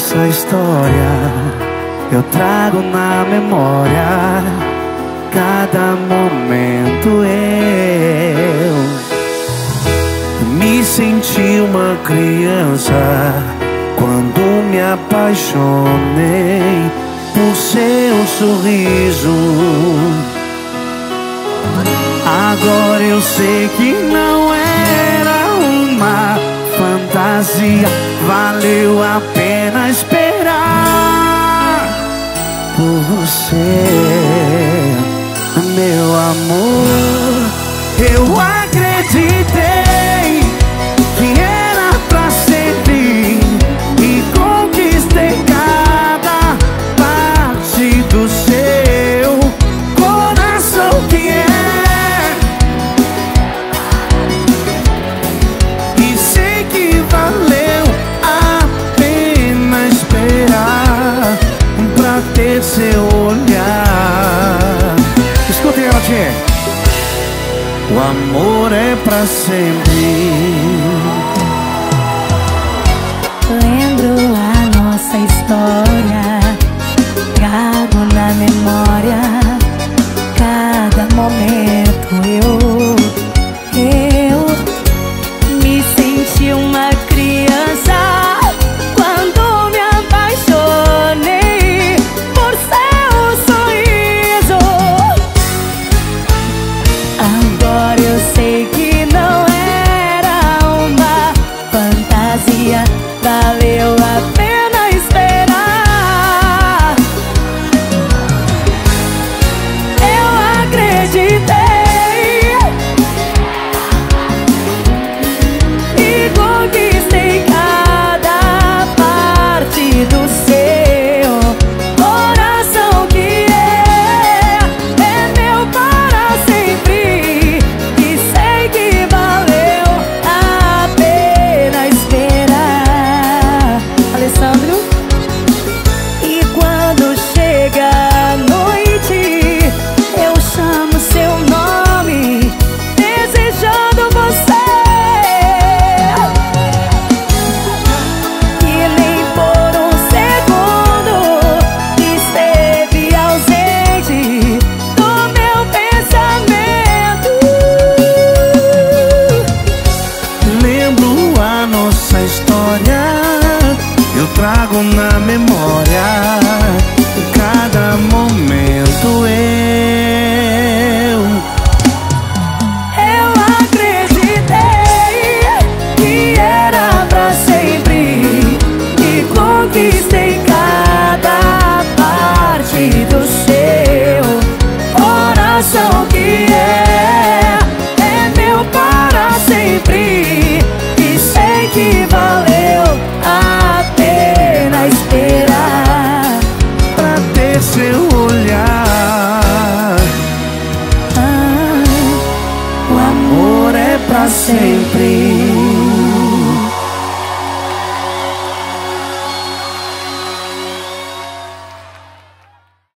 nossa história, eu trago na memória. Cada momento eu me senti uma criança quando me apaixonei por seu sorriso. Agora eu sei que não era uma fantasia, valeu a pena esperar por você, meu amor. Eu acreditei que era pra sempre e conquistei cada parte do seu coração que é. E sei que valeu a pena esperar pra ter seu olhar. Escutem ela, tia. O amor é pra sempre. Lembro a nossa história, trago na memória. Cada momento eu me senti uma criança quando me apaixonei por seu sorriso. Agora eu sei que não era uma fantasia, valeu a pena esperar. Eu acreditei e conquistei cada parte do seu coração que é meu para sempre. E sei que valeu a pena esperar. Alessandro. E quando chega a noite, eu chamo seu nome, desejando você. E nem por um segundo esteve ausente do meu pensamento. Lembro a nossa história, eu trago na memória. Cada momento Eu acreditei que era pra sempre e conquistei cada parte do seu coração que é meu para sempre. E sei que valeu a pena esperar pra ter seu olhar. o O amor é pra sempre.